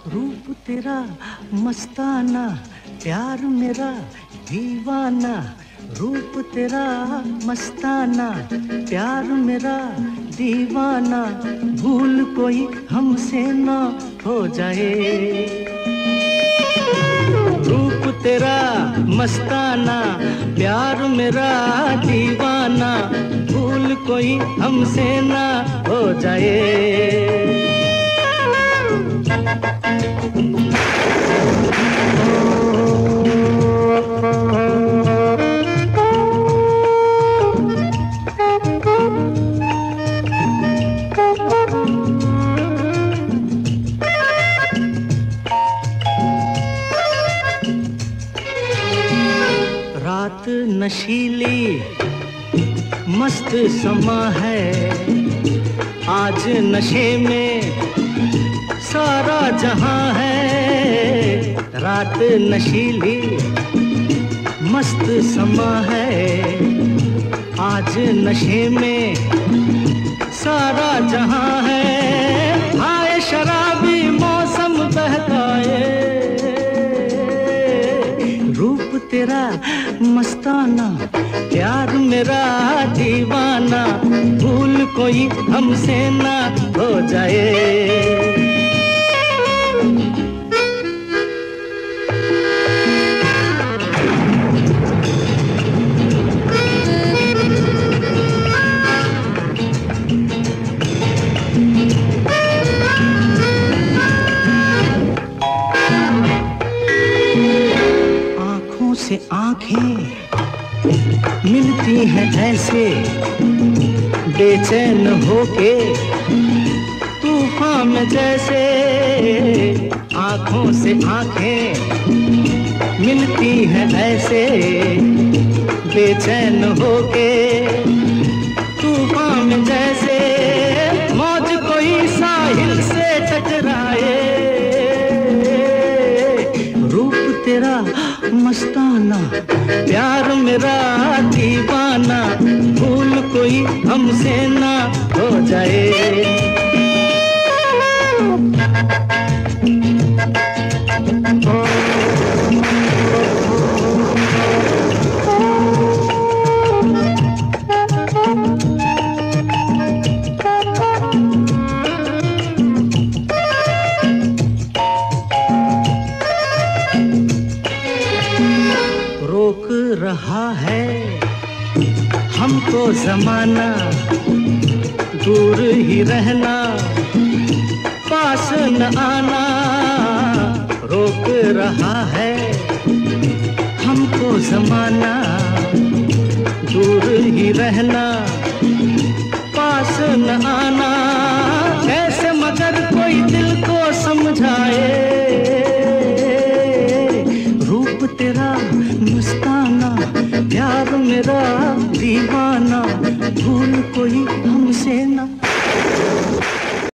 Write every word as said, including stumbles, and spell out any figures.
रूप तेरा मस्ताना, प्यार मेरा दीवाना। रूप तेरा मस्ताना, प्यार मेरा दीवाना। भूल कोई हमसे ना हो जाए। रूप तेरा मस्ताना, प्यार मेरा दीवाना। भूल कोई हमसे ना हो जाए। रात नशीली मस्त समा है, आज नशे में सारा जहां है। रात नशीली मस्त समा है, आज नशे में सारा जहां है। आए शराबी मौसम बहकाए, रूप तेरा मस्ताना, प्यार मेरा दीवाना। भूल कोई हमसे ना हो जाए। से आंखें मिलती हैं ऐसे, बेचैन होके तूफान में जैसे। आंखों से आंखें मिलती हैं ऐसे, बेचैन होके तूफान में जैसे। मौज कोई साहिल से टकराए, रूप तेरा मस्ताना, प्यार मेरा दीवाना। भूल कोई हमसे ना हो जाए। रोक रहा है हमको ज़माना, दूर ही रहना, पास न आना। रोक रहा है हमको ज़माना, दूर ही रहना, पास न आना। कैसे मगर कोई दिल को समझाए, रूप तेरा मस्ताना, प्यार मेरा दीवाना। भूल कोई हमसे ना